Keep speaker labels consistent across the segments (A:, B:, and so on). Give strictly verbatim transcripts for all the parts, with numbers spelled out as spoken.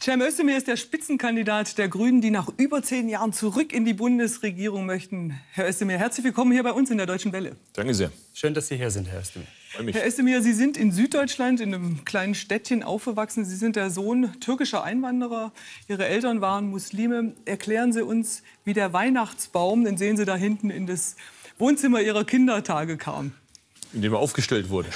A: Cem Özdemir ist der Spitzenkandidat der Grünen, die nach über zehn Jahren zurück in die Bundesregierung möchten. Herr Özdemir, herzlich willkommen hier bei uns in der Deutschen Welle.
B: Danke sehr.
C: Schön, dass Sie hier sind, Herr Özdemir.
A: Herr Özdemir, Sie sind in Süddeutschland, in einem kleinen Städtchen aufgewachsen. Sie sind der Sohn türkischer Einwanderer. Ihre Eltern waren Muslime. Erklären Sie uns, wie der Weihnachtsbaum, den sehen Sie da hinten, in das Wohnzimmer Ihrer Kindertage kam.
B: Indem er aufgestellt wurde.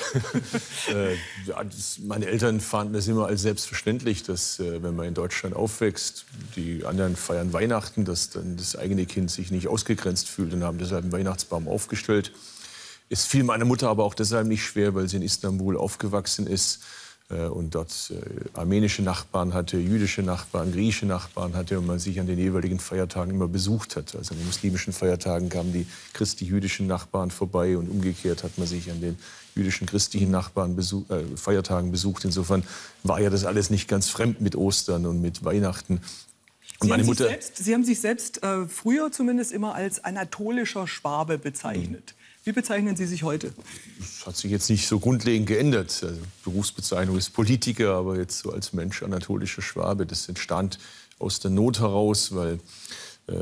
B: äh, ja, das, meine Eltern fanden das immer als selbstverständlich, dass, äh, wenn man in Deutschland aufwächst, die anderen feiern Weihnachten, dass dann das eigene Kind sich nicht ausgegrenzt fühlt und haben deshalb einen Weihnachtsbaum aufgestellt. Es fiel meiner Mutter aber auch deshalb nicht schwer, weil sie in Istanbul aufgewachsen ist äh, und dort äh, armenische Nachbarn hatte, jüdische Nachbarn, griechische Nachbarn hatte und man sich an den jeweiligen Feiertagen immer besucht hat. Also an den muslimischen Feiertagen kamen die christlich-jüdischen Nachbarn vorbei und umgekehrt hat man sich an den jüdischen, christlichen Nachbarn besuch, äh, Feiertagen besucht. Insofern war ja das alles nicht ganz fremd mit Ostern und mit Weihnachten. Und
A: Sie,
B: meine
A: haben
B: Mutter,
A: selbst, Sie haben sich selbst äh, früher zumindest immer als anatolischer Schwabe bezeichnet. Mhm. Wie bezeichnen Sie sich heute?
B: Das hat sich jetzt nicht so grundlegend geändert. Also Berufsbezeichnung ist Politiker, aber jetzt so als Mensch anatolischer Schwabe. Das entstand aus der Not heraus, weil äh,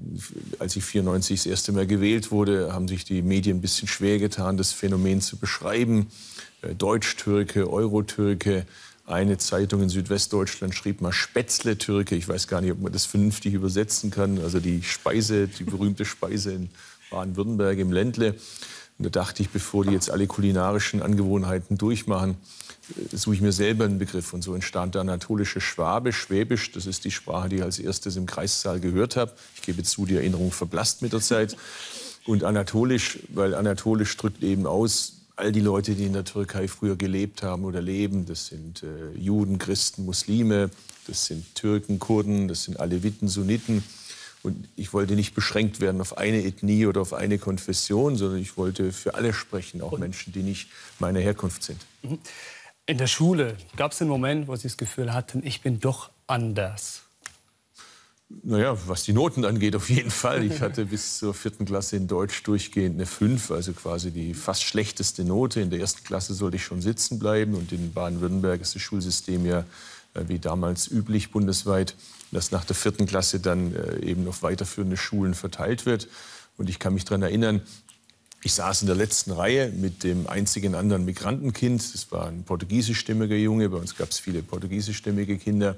B: als ich vierundneunzig das erste Mal gewählt wurde, haben sich die Medien ein bisschen schwer getan, das Phänomen zu beschreiben. Äh, Deutsch-Türke, Euro-Türke. Eine Zeitung in Südwestdeutschland schrieb mal Spätzle-Türke. Ich weiß gar nicht, ob man das vernünftig übersetzen kann. Also die Speise, die berühmte Speise in Baden-Württemberg im Ländle. Und da dachte ich, bevor die jetzt alle kulinarischen Angewohnheiten durchmachen, suche ich mir selber einen Begriff. Und so entstand der anatolische Schwabe, Schwäbisch. Das ist die Sprache, die ich als erstes im Kreissaal gehört habe. Ich gebe zu, die Erinnerung verblasst mit der Zeit. Und anatolisch, weil anatolisch drückt eben aus, all die Leute, die in der Türkei früher gelebt haben oder leben, das sind äh, Juden, Christen, Muslime, das sind Türken, Kurden, das sind Aleviten, Sunniten. Und ich wollte nicht beschränkt werden auf eine Ethnie oder auf eine Konfession, sondern ich wollte für alle sprechen, auch Menschen, die nicht meiner Herkunft sind.
C: In der Schule gab es einen Moment, wo Sie das Gefühl hatten, ich bin doch anders?
B: Naja, was die Noten angeht, auf jeden Fall. Ich hatte bis zur vierten Klasse in Deutsch durchgehend eine fünf, also quasi die fast schlechteste Note. In der ersten Klasse sollte ich schon sitzen bleiben. Und in Baden-Württemberg ist das Schulsystem ja äh, wie damals üblich bundesweit, dass nach der vierten Klasse dann äh, eben auf weiterführende Schulen verteilt wird. Und ich kann mich daran erinnern, ich saß in der letzten Reihe mit dem einzigen anderen Migrantenkind. Das war ein portugiesischstämmiger Junge. Bei uns gab es viele portugiesischstämmige Kinder.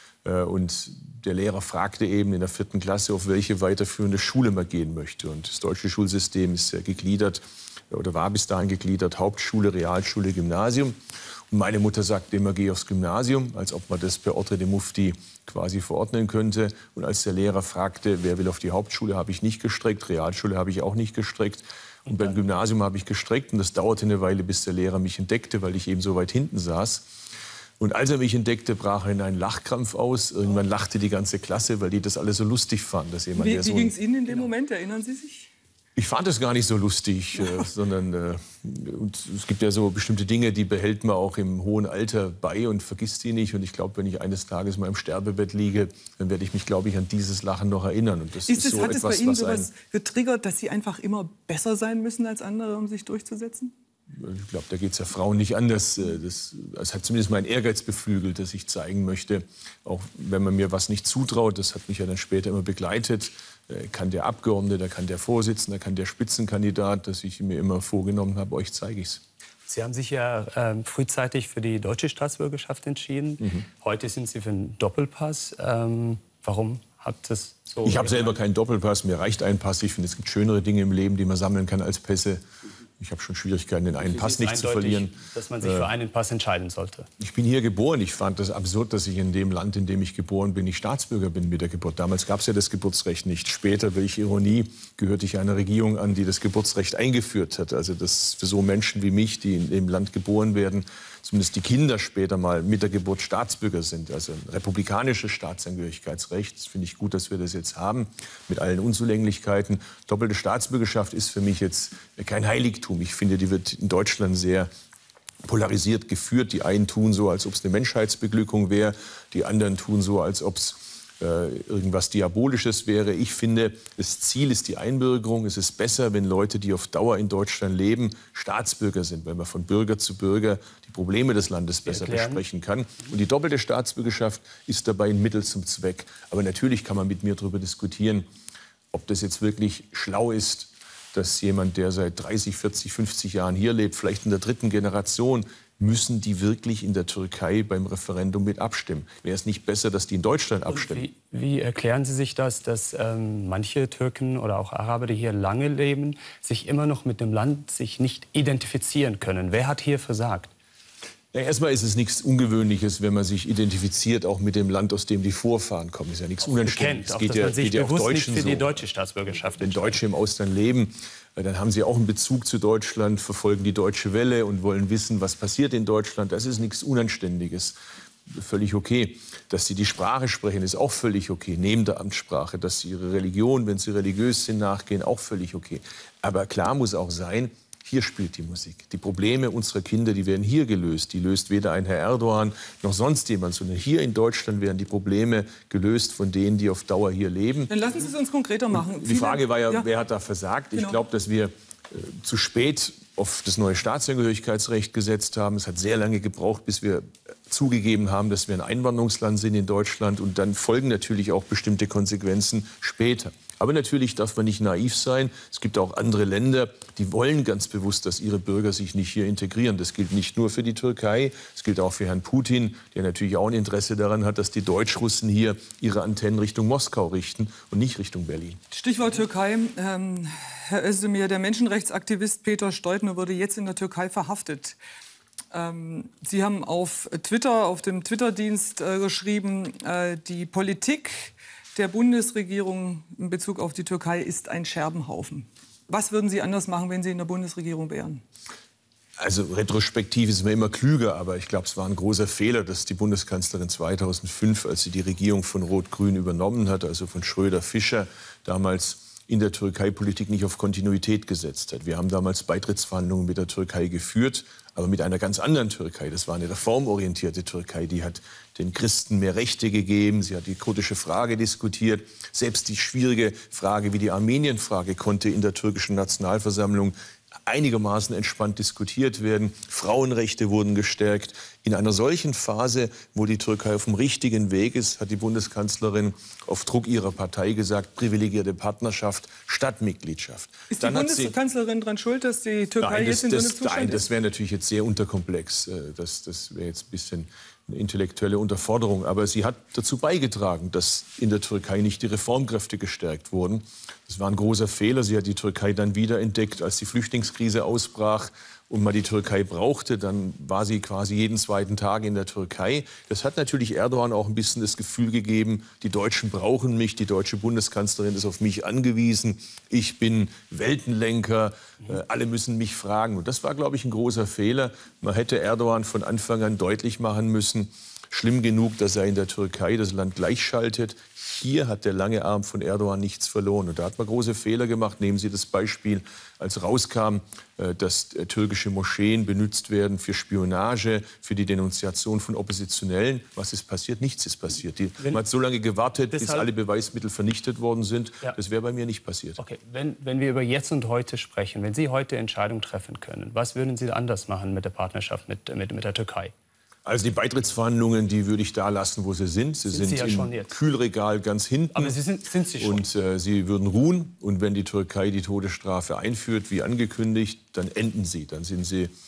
B: Und der Lehrer fragte eben in der vierten Klasse, auf welche weiterführende Schule man gehen möchte. Und das deutsche Schulsystem ist ja gegliedert oder war bis dahin gegliedert, Hauptschule, Realschule, Gymnasium. Und meine Mutter sagte immer, geh aufs Gymnasium, als ob man das per Ordre de Mufti quasi verordnen könnte. Und als der Lehrer fragte, wer will auf die Hauptschule, habe ich nicht gestreckt, Realschule habe ich auch nicht gestreckt. Und beim Gymnasium habe ich gestreckt. Und das dauerte eine Weile, bis der Lehrer mich entdeckte, weil ich eben so weit hinten saß. Und als er mich entdeckte, brach er in einen Lachkrampf aus. Irgendwann lachte die ganze Klasse, weil die das alle so lustig fanden. Dass jemand,
A: wie
B: der so
A: wie ging es Ihnen in dem Moment? Erinnern Sie sich?
B: Ich fand es gar nicht so lustig, äh, sondern äh, und es gibt ja so bestimmte Dinge, die behält man auch im hohen Alter bei und vergisst die nicht. Und ich glaube, wenn ich eines Tages mal im Sterbebett liege, dann werde ich mich, glaube ich, an dieses Lachen noch erinnern. Und das
A: ist
B: ist
A: es,
B: so
A: hat
B: etwas,
A: es bei Ihnen
B: was
A: sowas getriggert, dass Sie einfach immer besser sein müssen als andere, um sich durchzusetzen?
B: Ich glaube, da geht es ja Frauen nicht anders. Das, das hat zumindest mein Ehrgeiz beflügelt, dass ich zeigen möchte, auch wenn man mir was nicht zutraut, das hat mich ja dann später immer begleitet, kann der Abgeordnete, kann der Vorsitzende, kann der Spitzenkandidat, dass ich mir immer vorgenommen habe, euch zeige ich es.
C: Sie haben sich ja ähm, frühzeitig für die deutsche Staatsbürgerschaft entschieden. Mhm. Heute sind Sie für einen Doppelpass. Ähm, warum hat das so?
B: Ich habe selber keinen Doppelpass, mir reicht ein Pass. Ich finde, es gibt schönere Dinge im Leben, die man sammeln kann als Pässe. Ich habe schon Schwierigkeiten, den einen Pass nicht zu verlieren.
C: Dass man sich für einen Pass entscheiden sollte.
B: Ich bin hier geboren. Ich fand das absurd, dass ich in dem Land, in dem ich geboren bin, nicht Staatsbürger bin mit der Geburt. Damals gab es ja das Geburtsrecht nicht. Später, welche Ironie, gehörte ich einer Regierung an, die das Geburtsrecht eingeführt hat. Also das für so Menschen wie mich, die in dem Land geboren werden, zumindest die Kinder später mal mit der Geburt Staatsbürger sind. Also ein republikanisches Staatsangehörigkeitsrecht. Das finde ich gut, dass wir das jetzt haben, mit allen Unzulänglichkeiten. Doppelte Staatsbürgerschaft ist für mich jetzt kein Heiligtum. Ich finde, die wird in Deutschland sehr polarisiert geführt. Die einen tun so, als ob es eine Menschheitsbeglückung wäre. Die anderen tun so, als ob es äh, irgendwas Diabolisches wäre. Ich finde, das Ziel ist die Einbürgerung. Es ist besser, wenn Leute, die auf Dauer in Deutschland leben, Staatsbürger sind, weil man von Bürger zu Bürger die Probleme des Landes besser besprechen kann. Und die doppelte Staatsbürgerschaft ist dabei ein Mittel zum Zweck. Aber natürlich kann man mit mir darüber diskutieren, ob das jetzt wirklich schlau ist, dass jemand, der seit dreißig, vierzig, fünfzig Jahren hier lebt, vielleicht in der dritten Generation, müssen die wirklich in der Türkei beim Referendum mit abstimmen? Wäre es nicht besser, dass die in Deutschland abstimmen?
C: Wie, wie erklären Sie sich das, dass ähm, manche Türken oder auch Araber, die hier lange leben, sich immer noch mit dem Land sich nicht identifizieren können? Wer hat hier versagt?
B: Ja, erstmal ist es nichts Ungewöhnliches, wenn man sich identifiziert, auch mit dem Land, aus dem die Vorfahren kommen. Das ist ja nichts Unanständiges.
C: Es geht ja, geht ja auch Deutschen für die deutsche Staatsbürgerschaft.
B: Wenn Deutsche im Ausland leben, dann haben sie auch einen Bezug zu Deutschland, verfolgen die Deutsche Welle und wollen wissen, was passiert in Deutschland. Das ist nichts Unanständiges. Völlig okay. Dass sie die Sprache sprechen, ist auch völlig okay, neben der Amtssprache. Dass sie ihre Religion, wenn sie religiös sind, nachgehen, auch völlig okay. Aber klar muss auch sein, hier spielt die Musik. Die Probleme unserer Kinder, die werden hier gelöst. Die löst weder ein Herr Erdogan noch sonst jemand, sondern hier in Deutschland werden die Probleme gelöst von denen, die auf Dauer hier leben.
A: Dann lassen Sie es uns konkreter machen.
B: Und die Frage war ja, ja, wer hat da versagt? Genau. Ich glaube, dass wir äh, zu spät auf das neue Staatsangehörigkeitsrecht gesetzt haben. Es hat sehr lange gebraucht, bis wir zugegeben haben, dass wir ein Einwanderungsland sind in Deutschland. Und dann folgen natürlich auch bestimmte Konsequenzen später. Aber natürlich darf man nicht naiv sein. Es gibt auch andere Länder, die wollen ganz bewusst, dass ihre Bürger sich nicht hier integrieren. Das gilt nicht nur für die Türkei, es gilt auch für Herrn Putin, der natürlich auch ein Interesse daran hat, dass die Deutschrussen hier ihre Antennen Richtung Moskau richten und nicht Richtung Berlin.
A: Stichwort Türkei. Ähm, Herr Özdemir, der Menschenrechtsaktivist Peter Steudner wurde jetzt in der Türkei verhaftet. Ähm, Sie haben auf Twitter, auf dem Twitter-Dienst äh, geschrieben, äh, die Politik der Bundesregierung in Bezug auf die Türkei ist ein Scherbenhaufen. Was würden Sie anders machen, wenn Sie in der Bundesregierung wären?
B: Also retrospektiv ist man immer klüger, aber ich glaube, es war ein großer Fehler, dass die Bundeskanzlerin zweitausendfünf, als sie die Regierung von Rot-Grün übernommen hat, also von Schröder-Fischer, damals in der Türkei-Politik nicht auf Kontinuität gesetzt hat. Wir haben damals Beitrittsverhandlungen mit der Türkei geführt, aber mit einer ganz anderen Türkei. Das war eine reformorientierte Türkei, die hat den Christen mehr Rechte gegeben, sie hat die kurdische Frage diskutiert. Selbst die schwierige Frage wie die Armenien-Frage konnte in der türkischen Nationalversammlung einigermaßen entspannt diskutiert werden. Frauenrechte wurden gestärkt. In einer solchen Phase, wo die Türkei auf dem richtigen Weg ist, hat die Bundeskanzlerin auf Druck ihrer Partei gesagt, privilegierte Partnerschaft statt Mitgliedschaft.
A: Ist die Bundeskanzlerin daran schuld, dass die Türkei
B: nein, das,
A: jetzt in so einem
B: das,
A: Zustand
B: nein,
A: ist?
B: das wäre natürlich jetzt sehr unterkomplex. Das, das wäre jetzt ein bisschen eine intellektuelle Unterforderung. Aber sie hat dazu beigetragen, dass in der Türkei nicht die Reformkräfte gestärkt wurden. Das war ein großer Fehler. Sie hat die Türkei dann wiederentdeckt, als die Flüchtlingskrise ausbrach und man die Türkei brauchte. Dann war sie quasi jeden zweiten Tag in der Türkei. Das hat natürlich Erdogan auch ein bisschen das Gefühl gegeben, die Deutschen brauchen mich, die deutsche Bundeskanzlerin ist auf mich angewiesen. Ich bin Weltenlenker, äh, alle müssen mich fragen. Und das war, glaube ich, ein großer Fehler. Man hätte Erdogan von Anfang an deutlich machen müssen, schlimm genug, dass er in der Türkei das Land gleichschaltet. Hier hat der lange Arm von Erdogan nichts verloren. Und da hat man große Fehler gemacht. Nehmen Sie das Beispiel, als rauskam, dass türkische Moscheen benutzt werden für Spionage, für die Denunziation von Oppositionellen. Was ist passiert? Nichts ist passiert. Die, man hat so lange gewartet, bis alle Beweismittel vernichtet worden sind. Ja. Das wäre bei mir nicht passiert.
C: Okay. Wenn, wenn wir über Jetzt und Heute sprechen, wenn Sie heute Entscheidungen treffen können, was würden Sie anders machen mit der Partnerschaft mit, mit, mit der Türkei?
B: Also die Beitrittsverhandlungen, die würde ich da lassen, wo sie sind. Sie sind, sind sie ja im Kühlregal ganz hinten.
C: Aber sie sind, sind sie schon.
B: Und äh, sie würden ruhen. Und wenn die Türkei die Todesstrafe einführt, wie angekündigt, dann enden sie. Dann sind sie äh,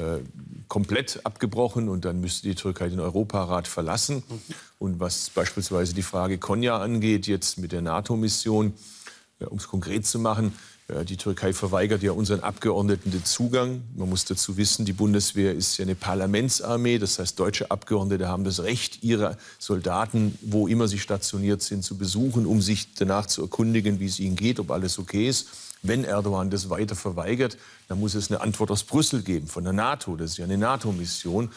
B: komplett abgebrochen und dann müsste die Türkei den Europarat verlassen. Mhm. Und was beispielsweise die Frage Konya angeht, jetzt mit der NATO-Mission, ja, um es konkret zu machen, die Türkei verweigert ja unseren Abgeordneten den Zugang. Man muss dazu wissen, die Bundeswehr ist ja eine Parlamentsarmee. Das heißt, deutsche Abgeordnete haben das Recht, ihre Soldaten, wo immer sie stationiert sind, zu besuchen, um sich danach zu erkundigen, wie es ihnen geht, ob alles okay ist. Wenn Erdogan das weiter verweigert, dann muss es eine Antwort aus Brüssel geben, von der NATO. Das ist ja eine NATO-Mission.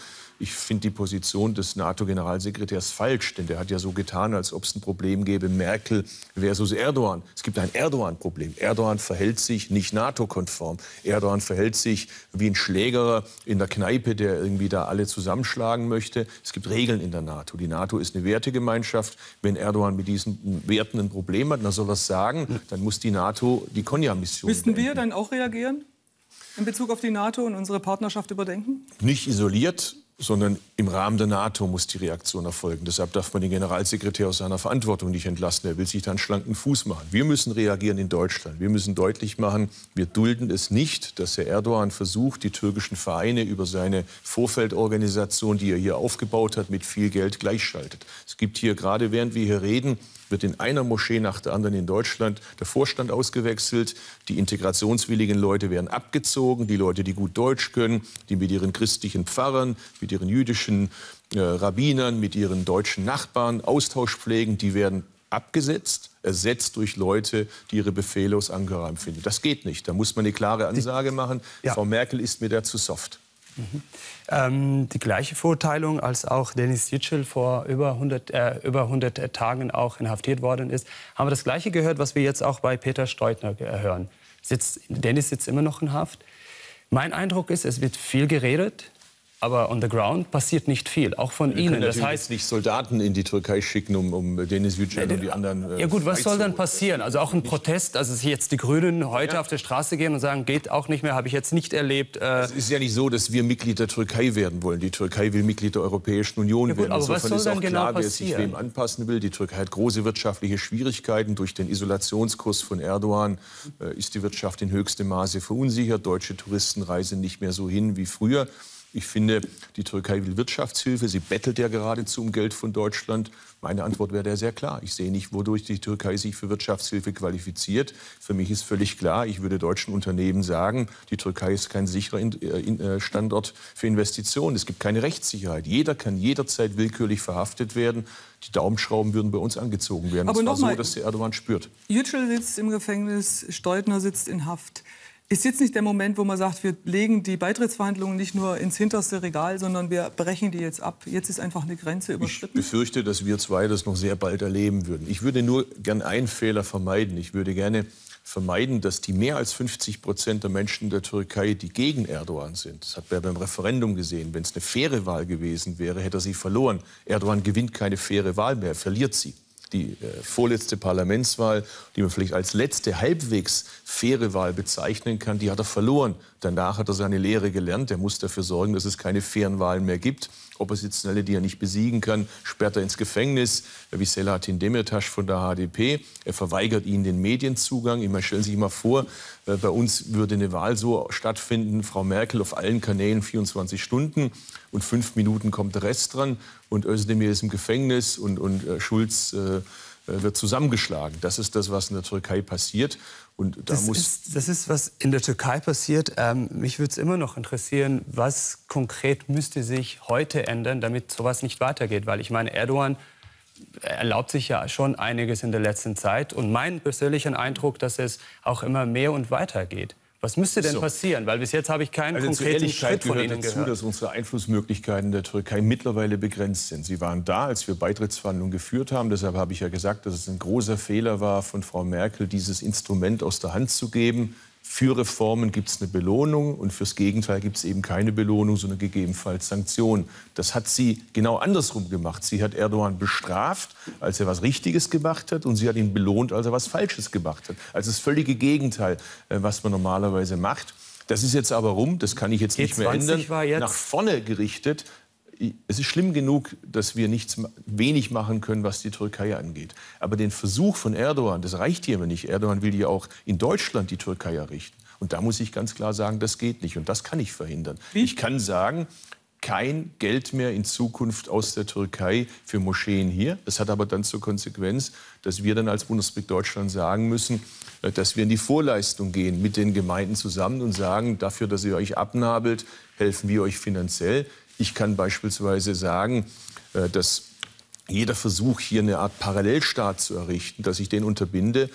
B: Ich finde die Position des NATO-Generalsekretärs falsch, denn der hat ja so getan, als ob es ein Problem gäbe, Merkel versus Erdogan. Es gibt ein Erdogan-Problem. Erdogan verhält sich nicht NATO-konform. Erdogan verhält sich wie ein Schlägerer in der Kneipe, der irgendwie da alle zusammenschlagen möchte. Es gibt Regeln in der NATO. Die NATO ist eine Wertegemeinschaft. Wenn Erdogan mit diesen Werten ein Problem hat, dann soll er es sagen. Dann muss die NATO die Konya-Mission
A: Müssten wir
B: beenden.
A: dann auch reagieren in Bezug auf die NATO und unsere Partnerschaft überdenken?
B: Nicht isoliert, sondern im Rahmen der NATO muss die Reaktion erfolgen. Deshalb darf man den Generalsekretär aus seiner Verantwortung nicht entlassen. Er will sich da einen schlanken Fuß machen. Wir müssen reagieren in Deutschland. Wir müssen deutlich machen, wir dulden es nicht, dass Herr Erdogan versucht, die türkischen Vereine über seine Vorfeldorganisation, die er hier aufgebaut hat, mit viel Geld gleichschaltet. Es gibt hier, gerade während wir hier reden, wird in einer Moschee nach der anderen in Deutschland der Vorstand ausgewechselt. Die integrationswilligen Leute werden abgezogen. Die Leute, die gut Deutsch können, die mit ihren christlichen Pfarrern, mit ihren jüdischen äh, Rabbinern, mit ihren deutschen Nachbarn Austausch pflegen, die werden abgesetzt, ersetzt durch Leute, die ihre Befehle aus Ankara empfinden. Das geht nicht. Da muss man eine klare Ansage machen. Ja. Frau Merkel ist mir da zu soft.
C: Mhm. Ähm, die gleiche Verurteilung, als auch Deniz Yücel vor über hundert, äh, über hundert Tagen auch inhaftiert worden ist, haben wir das Gleiche gehört, was wir jetzt auch bei Peter Steutner hören. Sitzt, Deniz sitzt immer noch in Haft. Mein Eindruck ist, es wird viel geredet, aber on the ground passiert nicht viel, auch von
B: Wir
C: Ihnen.
B: können
C: Das
B: natürlich
C: heißt,
B: nicht Soldaten in die Türkei schicken, um, um Deniz Yücel und die anderen. Äh,
C: ja gut, was soll dann
B: zu-
C: passieren? Also auch ein Protest, also dass jetzt die Grünen heute
B: Ja.
C: auf die Straße gehen und sagen, geht auch nicht mehr, habe ich jetzt nicht erlebt. Äh,
B: Es ist ja nicht so, dass wir Mitglied der Türkei werden wollen. Die Türkei will Mitglied der Europäischen Union
C: Ja gut,
B: werden.
C: aber was
B: Insofern
C: soll
B: ist
C: dann
B: auch
C: genau
B: klar, wer sich
C: passieren?
B: wem anpassen will. Die Türkei hat große wirtschaftliche Schwierigkeiten. Durch den Isolationskurs von Erdogan äh, ist die Wirtschaft in höchstem Maße verunsichert. Deutsche Touristen reisen nicht mehr so hin wie früher. Ich finde, die Türkei will Wirtschaftshilfe. Sie bettelt ja geradezu um Geld von Deutschland. Meine Antwort wäre da sehr klar. Ich sehe nicht, wodurch die Türkei sich für Wirtschaftshilfe qualifiziert. Für mich ist völlig klar, ich würde deutschen Unternehmen sagen, die Türkei ist kein sicherer In- äh, Standort für Investitionen. Es gibt keine Rechtssicherheit. Jeder kann jederzeit willkürlich verhaftet werden. Die Daumenschrauben würden bei uns angezogen werden.
A: Aber
B: Und zwar
A: noch mal-
B: so, dass der Erdogan spürt.
A: Yücel sitzt im Gefängnis, Steutner sitzt in Haft. Ist jetzt nicht der Moment, wo man sagt, wir legen die Beitrittsverhandlungen nicht nur ins hinterste Regal, sondern wir brechen die jetzt ab? Jetzt ist einfach eine Grenze
B: Ich
A: überschritten.
B: befürchte, dass wir zwei das noch sehr bald erleben würden. Ich würde nur gern einen Fehler vermeiden. Ich würde gerne vermeiden, dass die mehr als fünfzig Prozent der Menschen der Türkei, die gegen Erdogan sind, das hat man ja beim Referendum gesehen, wenn es eine faire Wahl gewesen wäre, hätte er sie verloren. Erdogan gewinnt keine faire Wahl mehr, er verliert sie. Die äh, vorletzte Parlamentswahl, die man vielleicht als letzte halbwegs faire Wahl bezeichnen kann, die hat er verloren. Danach hat er seine Lehre gelernt. Er muss dafür sorgen, dass es keine fairen Wahlen mehr gibt. Oppositionelle, die er nicht besiegen kann, sperrt er ins Gefängnis, wie Selahattin Demirtas von der H D P. Er verweigert ihnen den Medienzugang. Ich meine, stellen Sie sich mal vor, äh, bei uns würde eine Wahl so stattfinden, Frau Merkel auf allen Kanälen vierundzwanzig Stunden und fünf Minuten kommt der Rest dran und Özdemir ist im Gefängnis und, und äh, Schulz äh, wird zusammengeschlagen. Das ist das, was in der Türkei passiert. Und da
C: Das
B: muss
C: ist, das ist, was in der Türkei passiert. Ähm, mich würde es immer noch interessieren, was konkret müsste sich heute ändern, damit sowas nicht weitergeht. Weil ich meine, Erdogan erlaubt sich ja schon einiges in der letzten Zeit. Und mein persönlicher Eindruck, dass es auch immer mehr und weiter geht. Was müsste denn
B: So.
C: passieren? Weil bis jetzt habe ich keinen
B: Also zur
C: konkreten
B: Ehrlichkeit
C: Schritt von
B: gehört
C: Ihnen
B: dazu,
C: gehört.
B: dass unsere Einflussmöglichkeiten der Türkei mittlerweile begrenzt sind. Sie waren da, als wir Beitrittsverhandlungen geführt haben. Deshalb habe ich ja gesagt, dass es ein großer Fehler war, von Frau Merkel dieses Instrument aus der Hand zu geben. Für Reformen gibt es eine Belohnung und fürs Gegenteil gibt es eben keine Belohnung, sondern gegebenenfalls Sanktionen. Das hat sie genau andersrum gemacht. Sie hat Erdogan bestraft, als er was Richtiges gemacht hat, und sie hat ihn belohnt, als er was Falsches gemacht hat. Also das völlige Gegenteil, äh, was man normalerweise macht. Das ist jetzt aber rum, das kann ich jetzt nicht mehr
C: G zwanzig
B: ändern.
C: war jetzt-
B: Nach vorne gerichtet. Es ist schlimm genug, dass wir nichts, wenig machen können, was die Türkei angeht. Aber den Versuch von Erdogan, das reicht hier aber nicht. Erdogan will ja auch in Deutschland die Türkei errichten. Und da muss ich ganz klar sagen, das geht nicht. Und das kann ich verhindern.
A: Wie?
B: Ich kann sagen, kein Geld mehr in Zukunft aus der Türkei für Moscheen hier. Das hat aber dann zur Konsequenz, dass wir dann als Bundesrepublik Deutschland sagen müssen, dass wir in die Vorleistung gehen mit den Gemeinden zusammen und sagen, dafür, dass ihr euch abnabelt, helfen wir euch finanziell. Ich kann beispielsweise sagen, dass jeder Versuch, hier eine Art Parallelstaat zu errichten, dass ich den unterbinde,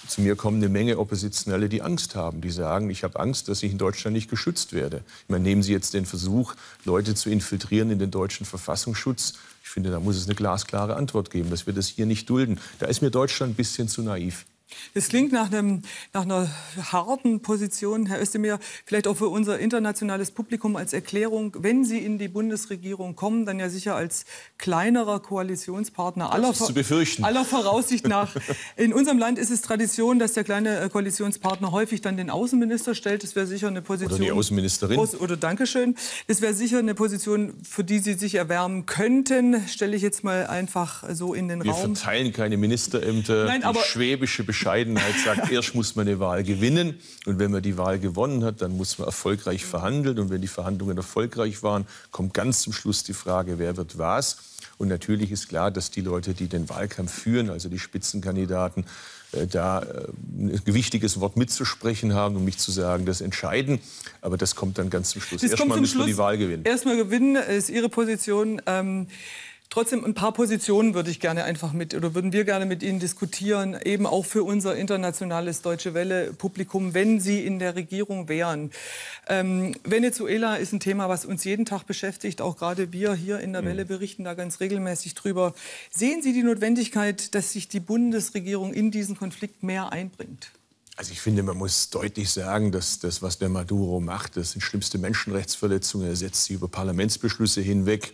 B: zu mir kommen eine Menge Oppositionelle, die Angst haben. Die sagen, ich habe Angst, dass ich in Deutschland nicht geschützt werde. Ich meine, nehmen Sie jetzt den Versuch, Leute zu infiltrieren in den deutschen Verfassungsschutz. Ich finde, da muss es eine glasklare Antwort geben, dass wir das hier nicht dulden. Da ist mir Deutschland ein bisschen zu naiv.
A: Das klingt nach, einem, nach einer harten Position, Herr Özdemir, vielleicht auch für unser internationales Publikum als Erklärung. Wenn Sie in die Bundesregierung kommen, dann ja sicher als kleinerer Koalitionspartner aller,
B: das ist zu befürchten.
A: aller Voraussicht nach. In unserem Land ist es Tradition, dass der kleine Koalitionspartner häufig dann den Außenminister stellt. Das wäre sicher eine Position.
B: Oder die Außenministerin.
A: Aus, oder Dankeschön. Das wäre sicher eine Position, für die Sie sich erwärmen könnten. Stelle ich jetzt mal einfach so in den
B: Wir
A: Raum.
B: Wir verteilen keine Ministerämter.
A: Nein, aber
B: die schwäbische Bescheidenheit sagt, erst muss man eine Wahl gewinnen. Und wenn man die Wahl gewonnen hat, dann muss man erfolgreich verhandeln. Und wenn die Verhandlungen erfolgreich waren, kommt ganz zum Schluss die Frage, wer wird was. Und natürlich ist klar, dass die Leute, die den Wahlkampf führen, also die Spitzenkandidaten, äh, da äh, ein gewichtiges Wort mitzusprechen haben, um nicht zu sagen, das entscheiden. Aber das kommt dann ganz zum Schluss. Erstmal müssen wir die Wahl gewinnen.
A: Erstmal gewinnen ist Ihre Position. Ähm Trotzdem ein paar Positionen würde ich gerne einfach mit oder würden wir gerne mit Ihnen diskutieren, eben auch für unser internationales Deutsche Welle-Publikum, wenn Sie in der Regierung wären. Ähm, Venezuela ist ein Thema, was uns jeden Tag beschäftigt. Auch gerade wir hier in der Welle berichten da ganz regelmäßig drüber. Sehen Sie die Notwendigkeit, dass sich die Bundesregierung in diesen Konflikt mehr einbringt?
B: Also ich finde, man muss deutlich sagen, dass das, was der Maduro macht, das sind schlimmste Menschenrechtsverletzungen. Er setzt sie über Parlamentsbeschlüsse hinweg.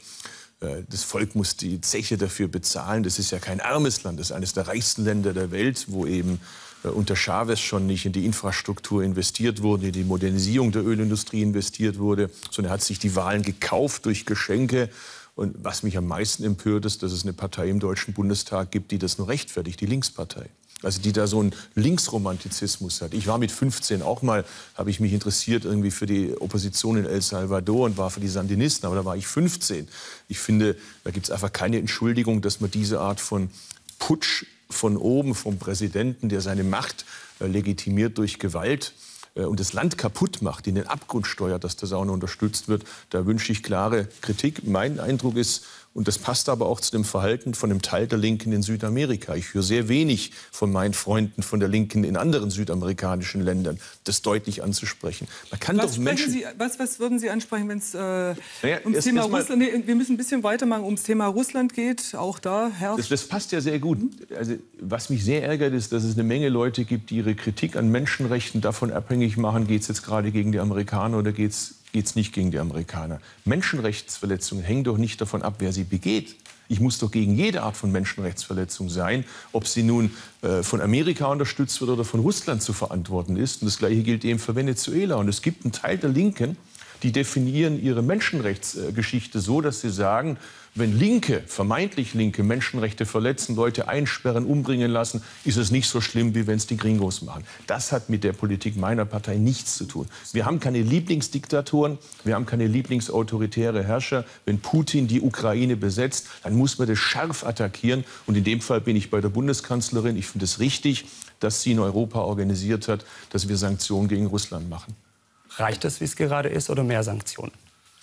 B: Das Volk muss die Zeche dafür bezahlen. Das ist ja kein armes Land, das ist eines der reichsten Länder der Welt, wo eben unter Chavez schon nicht in die Infrastruktur investiert wurde, in die Modernisierung der Ölindustrie investiert wurde, sondern er hat sich die Wahlen gekauft durch Geschenke. Und was mich am meisten empört, ist, dass es eine Partei im Deutschen Bundestag gibt, die das nur rechtfertigt, die Linkspartei. Also die da so einen Linksromantizismus hat. Ich war mit fünfzehn auch mal, habe ich mich interessiert irgendwie für die Opposition in El Salvador und war für die Sandinisten, aber da war ich fünfzehn. Ich finde, da gibt es einfach keine Entschuldigung, dass man diese Art von Putsch von oben, vom Präsidenten, der seine Macht äh, legitimiert durch Gewalt äh, und das Land kaputt macht, in den Abgrund steuert, dass das auch noch unterstützt wird. Da wünsche ich klare Kritik. Mein Eindruck ist, und das passt aber auch zu dem Verhalten von einem Teil der Linken in Südamerika. Ich höre sehr wenig von meinen Freunden von der Linken in anderen südamerikanischen Ländern, das deutlich anzusprechen. Man kann
A: was,
B: doch Menschen
A: Sie, was, was würden Sie ansprechen, wenn es äh, naja, ums
B: erst,
A: Thema
B: erst
A: Russland geht? Nee, wir müssen ein bisschen weitermachen, ums Thema Russland geht. Auch da herrscht...
B: Das, das passt ja sehr gut. Also, was mich sehr ärgert, ist, dass es eine Menge Leute gibt, die ihre Kritik an Menschenrechten davon abhängig machen, geht es jetzt gerade gegen die Amerikaner oder geht es geht es nicht gegen die Amerikaner. Menschenrechtsverletzungen hängen doch nicht davon ab, wer sie begeht. Ich muss doch gegen jede Art von Menschenrechtsverletzung sein, ob sie nun äh, von Amerika unterstützt wird oder von Russland zu verantworten ist. Und das Gleiche gilt eben für Venezuela. Und es gibt einen Teil der Linken, die definieren ihre Menschenrechtsgeschichte so, dass sie sagen, wenn Linke, vermeintlich Linke, Menschenrechte verletzen, Leute einsperren, umbringen lassen, ist es nicht so schlimm, wie wenn es die Gringos machen. Das hat mit der Politik meiner Partei nichts zu tun. Wir haben keine Lieblingsdiktatoren, wir haben keine lieblingsautoritäre Herrscher. Wenn Putin die Ukraine besetzt, dann muss man das scharf attackieren. Und in dem Fall bin ich bei der Bundeskanzlerin. Ich finde es richtig, dass sie in Europa organisiert hat, dass wir Sanktionen gegen Russland machen.
C: Reicht das, wie es gerade ist, oder mehr Sanktionen?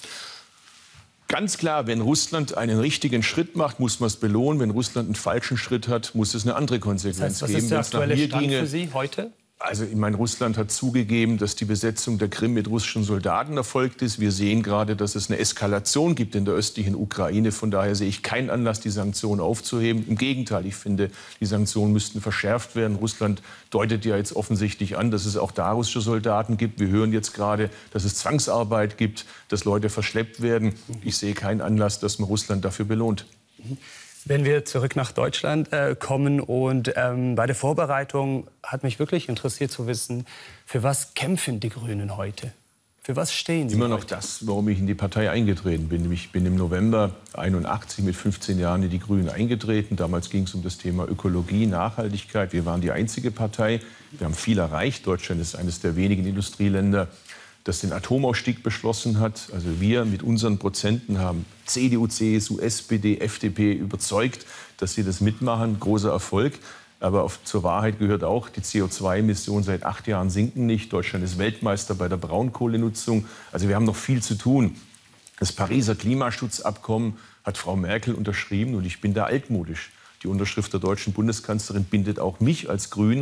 B: Ganz klar, wenn Russland einen richtigen Schritt macht, muss man es belohnen. Wenn Russland einen falschen Schritt hat, muss es eine andere Konsequenz
C: das heißt, was
B: geben.
C: ist der aktuelle Stand
B: ginge,
C: für Sie heute?
B: Also, ich meine, Russland hat zugegeben, dass die Besetzung der Krim mit russischen Soldaten erfolgt ist. Wir sehen gerade, dass es eine Eskalation gibt in der östlichen Ukraine. Von daher sehe ich keinen Anlass, die Sanktionen aufzuheben. Im Gegenteil, ich finde, die Sanktionen müssten verschärft werden. Russland deutet ja jetzt offensichtlich an, dass es auch da russische Soldaten gibt. Wir hören jetzt gerade, dass es Zwangsarbeit gibt, dass Leute verschleppt werden. Ich sehe keinen Anlass, dass man Russland dafür belohnt.
C: Wenn wir zurück nach Deutschland äh, kommen und ähm, bei der Vorbereitung hat mich wirklich interessiert zu wissen, für was kämpfen die Grünen heute? Für was stehen Sie
B: Immer noch
C: heute?
B: das, warum ich in die Partei eingetreten bin. Ich bin im November einundachtzig mit fünfzehn Jahren in die Grünen eingetreten. Damals ging es um das Thema Ökologie, Nachhaltigkeit. Wir waren die einzige Partei. Wir haben viel erreicht. Deutschland ist eines der wenigen Industrieländer, das den Atomausstieg beschlossen hat. Also wir mit unseren Prozenten haben C D U, C S U, S P D, F D P überzeugt, dass sie das mitmachen. Großer Erfolg. Aber auf, zur Wahrheit gehört auch, die C O zwei Emissionen seit acht Jahren sinken nicht. Deutschland ist Weltmeister bei der Braunkohlenutzung. Also wir haben noch viel zu tun. Das Pariser Klimaschutzabkommen hat Frau Merkel unterschrieben und ich bin da altmodisch. Die Unterschrift der deutschen Bundeskanzlerin bindet auch mich als Grün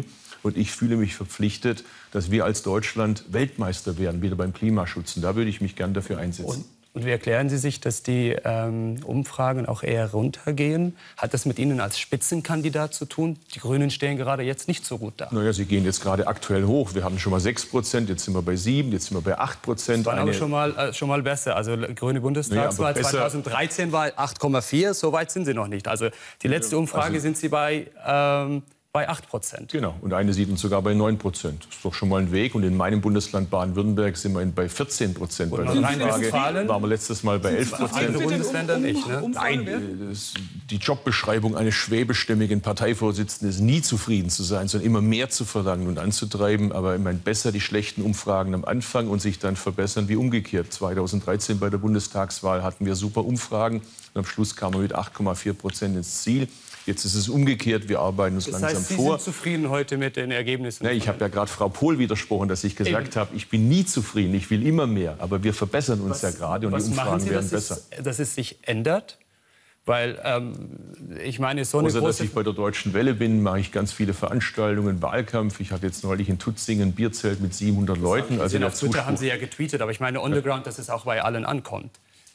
B: Und ich fühle mich verpflichtet, dass wir als Deutschland Weltmeister werden, wieder beim Klimaschutz. Und da würde ich mich gern dafür einsetzen.
C: Und Und wie erklären Sie sich, dass die ähm, Umfragen auch eher runtergehen? Hat das mit Ihnen als Spitzenkandidat zu tun? Die Grünen stehen gerade jetzt nicht so gut da.
B: Naja, sie gehen jetzt gerade aktuell hoch. Wir hatten schon mal sechs Prozent, jetzt sind wir bei sieben, jetzt sind wir bei acht Prozent.
C: Das war aber schon mal, äh, schon mal besser. Also grüne Bundestagswahl
B: naja,
C: zweitausenddreizehn war acht Komma vier, so weit sind Sie noch nicht. Also die letzte Umfrage
B: also,
C: sind Sie bei... Ähm, Bei acht Prozent.
B: Genau. Und eine sieht uns sogar bei neun Prozent. Das ist doch schon mal ein Weg. Und in meinem Bundesland Baden-Württemberg sind wir bei vierzehn Prozent. Bei der Umfrage waren wir letztes Mal bei elf Prozent.
C: Andere Bundesländer nicht, ne?
B: Nein, das, die Jobbeschreibung eines schwäbischstämmigen Parteivorsitzenden ist nie zufrieden zu sein, sondern immer mehr zu verlangen und anzutreiben. Aber ich meine, besser die schlechten Umfragen am Anfang und sich dann verbessern wie umgekehrt. zweitausenddreizehn bei der Bundestagswahl hatten wir super Umfragen. Und am Schluss kamen wir mit acht Komma vier Prozent ins Ziel. Jetzt ist es umgekehrt, wir arbeiten uns
C: das
B: langsam
C: heißt, Sie
B: vor.
C: sind zufrieden heute mit den Ergebnissen?
B: Ja, ich habe ja gerade Frau Pohl widersprochen, dass ich gesagt Eben. habe, ich bin nie zufrieden, ich will immer mehr. Aber wir verbessern uns was, ja gerade und die Umfragen Sie, werden besser.
C: Es, dass es sich ändert? Weil, ähm, ich meine, so eine
B: Außer,
C: große...
B: dass ich bei der Deutschen Welle bin, mache ich ganz viele Veranstaltungen, Wahlkampf. Ich hatte jetzt neulich in Tutzingen ein Bierzelt mit siebenhundert Leuten.
C: Also auf Twitter haben Sie ja getweetet, aber ich meine on the ground, dass es auch bei allen ankommt.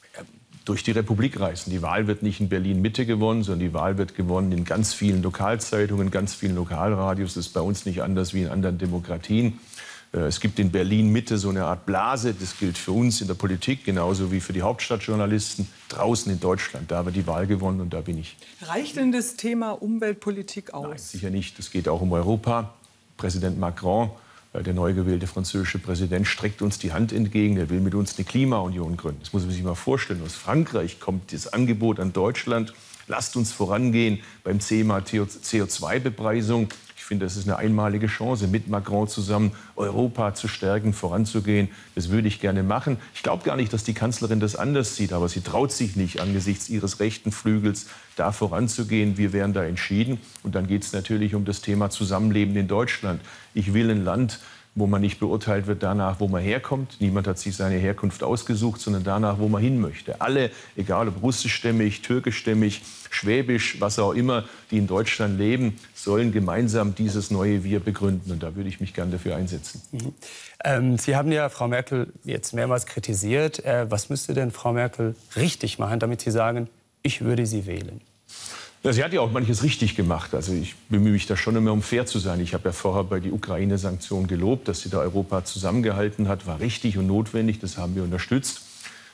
B: Durch die Republik reisen. Die Wahl wird nicht in Berlin-Mitte gewonnen, sondern die Wahl wird gewonnen in ganz vielen Lokalzeitungen, ganz vielen Lokalradios. Das ist bei uns nicht anders wie in anderen Demokratien. Es gibt in Berlin-Mitte so eine Art Blase. Das gilt für uns in der Politik genauso wie für die Hauptstadtjournalisten draußen in Deutschland. Da wird die Wahl gewonnen und da bin ich.
A: Reicht denn das Thema Umweltpolitik aus?
B: Nein, sicher nicht. Es geht auch um Europa. Präsident Macron, der neu gewählte französische Präsident, streckt uns die Hand entgegen. Er will mit uns eine Klimaunion gründen. Das muss man sich mal vorstellen. Aus Frankreich kommt das Angebot an Deutschland. Lasst uns vorangehen beim Thema C O zwei Bepreisung. Ich finde, das ist eine einmalige Chance, mit Macron zusammen Europa zu stärken, voranzugehen. Das würde ich gerne machen. Ich glaube gar nicht, dass die Kanzlerin das anders sieht, aber sie traut sich nicht, angesichts ihres rechten Flügels da voranzugehen. Wir wären da entschieden. Und dann geht es natürlich um das Thema Zusammenleben in Deutschland. Ich will ein Land, wo man nicht beurteilt wird danach, wo man herkommt. Niemand hat sich seine Herkunft ausgesucht, sondern danach, wo man hin möchte. Alle, egal ob russischstämmig, türkischstämmig, schwäbisch, was auch immer, die in Deutschland leben, sollen gemeinsam dieses neue Wir begründen. Und da würde ich mich gern dafür einsetzen.
C: Mhm. Ähm, Sie haben ja Frau Merkel jetzt mehrmals kritisiert. Äh, was müsste denn Frau Merkel richtig machen, damit Sie sagen, ich würde sie wählen?
B: Ja, sie hat ja auch manches richtig gemacht. Also ich bemühe mich da schon immer, um fair zu sein. Ich habe ja vorher bei die Ukraine-Sanktionen gelobt, dass sie da Europa zusammengehalten hat, war richtig und notwendig. Das haben wir unterstützt.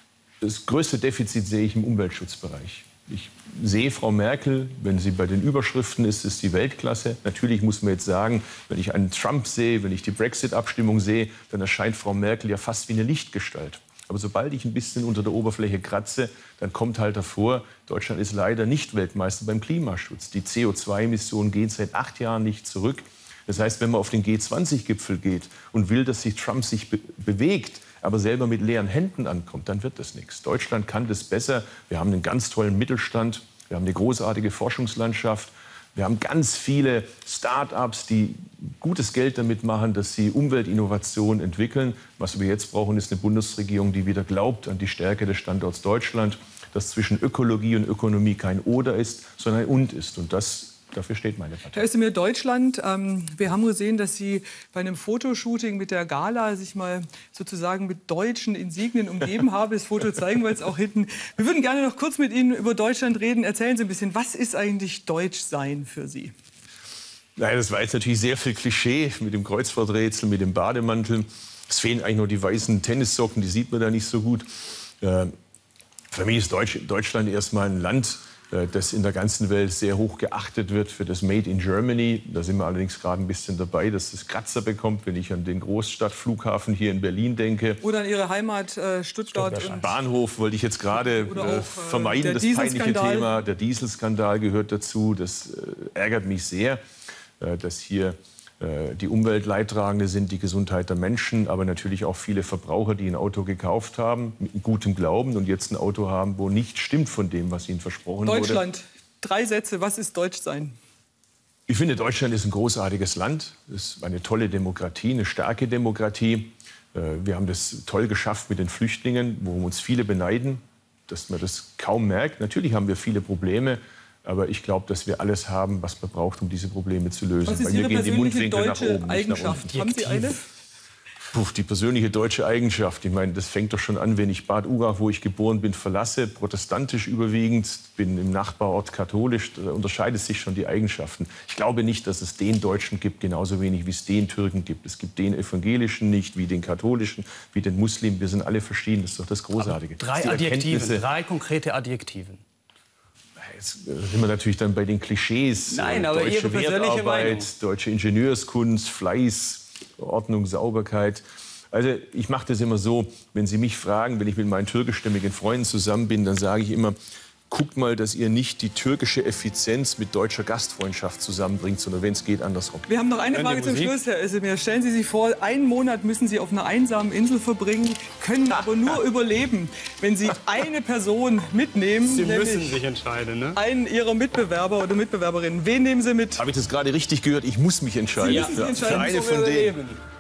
B: Das größte Defizit sehe ich im Umweltschutzbereich. Ich sehe Frau Merkel, wenn sie bei den Überschriften ist, ist die Weltklasse. Natürlich muss man jetzt sagen, wenn ich einen Trump sehe, wenn ich die Brexit-Abstimmung sehe, dann erscheint Frau Merkel ja fast wie eine Lichtgestalt. Aber sobald ich ein bisschen unter der Oberfläche kratze, dann kommt halt hervor, Deutschland ist leider nicht Weltmeister beim Klimaschutz. Die C O zwei Emissionen gehen seit acht Jahren nicht zurück. Das heißt, wenn man auf den G zwanzig Gipfel geht und will, dass sich Trump sich be bewegt, aber selber mit leeren Händen ankommt, dann wird das nichts. Deutschland kann das besser. Wir haben einen ganz tollen Mittelstand. Wir haben eine großartige Forschungslandschaft. Wir haben ganz viele Start-ups, die gutes Geld damit machen, dass sie Umweltinnovationen entwickeln. Was wir jetzt brauchen, ist eine Bundesregierung, die wieder glaubt an die Stärke des Standorts Deutschland, dass zwischen Ökologie und Ökonomie kein Oder ist, sondern ein Und ist. Und das, dafür steht meine Partei.
A: Herr Özdemir, Deutschland. Ähm, wir haben gesehen, dass Sie bei einem Fotoshooting mit der Gala sich mal sozusagen mit deutschen Insignien umgeben haben. Das Foto zeigen wir jetzt auch hinten. Wir würden gerne noch kurz mit Ihnen über Deutschland reden. Erzählen Sie ein bisschen, was ist eigentlich Deutschsein für Sie?
B: Nein, das war jetzt natürlich sehr viel Klischee mit dem Kreuzworträtsel, mit dem Bademantel. Es fehlen eigentlich nur die weißen Tennissocken, die sieht man da nicht so gut. Äh, für mich ist Deutsch, Deutschland erstmal ein Land, äh, das in der ganzen Welt sehr hoch geachtet wird für das Made in Germany. Da sind wir allerdings gerade ein bisschen dabei, dass es Kratzer bekommt, wenn ich an den Großstadtflughafen hier in Berlin denke.
A: Oder an Ihre Heimat äh, Stuttgart.
B: Stuttgart. Bahnhof wollte ich jetzt gerade äh, vermeiden, das peinliche Thema. Der Dieselskandal gehört dazu. Das äh, ärgert mich sehr, dass hier äh, die Umweltleidtragende sind, die Gesundheit der Menschen, aber natürlich auch viele Verbraucher, die ein Auto gekauft haben, mit gutem Glauben und jetzt ein Auto haben, wo nichts stimmt von dem, was ihnen versprochen wurde.
A: Deutschland, drei Sätze, was ist Deutschsein?
B: Ich finde, Deutschland ist ein großartiges Land, es ist eine tolle Demokratie, eine starke Demokratie. Äh, wir haben das toll geschafft mit den Flüchtlingen, worum uns viele beneiden, dass man das kaum merkt. Natürlich haben wir viele Probleme. Aber ich glaube, dass wir alles haben, was man braucht, um diese Probleme zu lösen.
A: Was ist
B: Bei mir
A: Ihre
B: gehen die
A: persönliche
B: Mundwinkel nach
A: deutsche
B: oben,
A: Eigenschaft?
B: nicht nach
A: Haben Sie eine?
B: Puh, die persönliche deutsche Eigenschaft. Ich meine, das fängt doch schon an, wenn ich Bad Urach, wo ich geboren bin, verlasse, protestantisch überwiegend, bin im Nachbarort katholisch, da unterscheidet sich schon die Eigenschaften. Ich glaube nicht, dass es den Deutschen gibt, genauso wenig wie es den Türken gibt. Es gibt den evangelischen nicht, wie den katholischen, wie den Muslim. Wir sind alle verschieden, das ist doch das Großartige.
C: Aber drei Adjektiven, drei konkrete Adjektiven.
B: Jetzt sind wir natürlich dann bei den Klischees.
C: Nein, aber
B: deutsche
C: Ihre persönliche
B: Wertarbeit,
C: Meinung.
B: Deutsche Ingenieurskunst, Fleiß, Ordnung, Sauberkeit. Also ich mache das immer so, wenn Sie mich fragen, wenn ich mit meinen türkischstämmigen Freunden zusammen bin, dann sage ich immer, guckt mal, dass ihr nicht die türkische Effizienz mit deutscher Gastfreundschaft zusammenbringt, sondern wenn es geht, andersrum.
A: Wir haben noch eine Frage zum Schluss, Herr Özdemir. Stellen Sie sich vor, einen Monat müssen Sie auf einer einsamen Insel verbringen, können aber nur überleben, wenn Sie eine Person mitnehmen.
C: Sie müssen
A: nämlich
C: sich entscheiden, ne?
A: einen Ihrer Mitbewerber oder Mitbewerberinnen. Wen nehmen Sie mit?
B: Habe ich das gerade richtig gehört? Ich muss mich entscheiden.
A: Sie müssen sich
B: für,
A: entscheiden,
B: für eine
A: so
B: von
A: wir
B: denen.
A: überleben.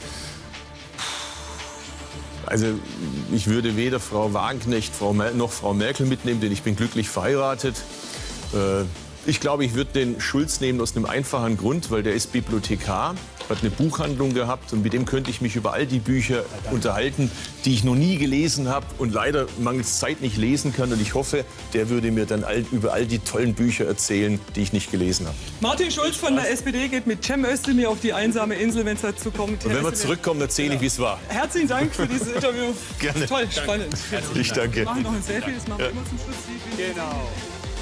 B: Also ich würde weder Frau Wagenknecht Frau Mer noch Frau Merkel mitnehmen, denn ich bin glücklich verheiratet. Äh, ich glaube, ich würde den Schulz nehmen aus einem einfachen Grund, weil der ist Bibliothekar, hat eine Buchhandlung gehabt und mit dem könnte ich mich über all die Bücher unterhalten, die ich noch nie gelesen habe und leider mangels Zeit nicht lesen kann. Und ich hoffe, der würde mir dann all, über all die tollen Bücher erzählen, die ich nicht gelesen habe.
A: Martin Schulz von der S P D geht mit Cem Özdemir auf die einsame Insel, wenn es dazu kommt.
B: Und wenn wir zurückkommen, erzähle ich, wie es war.
A: Herzlichen Dank für dieses Interview.
B: Gerne.
A: Toll, spannend.
B: Ich danke.
A: Wir machen noch ein Selfie, das machen wir immer zum Schluss.
C: Genau.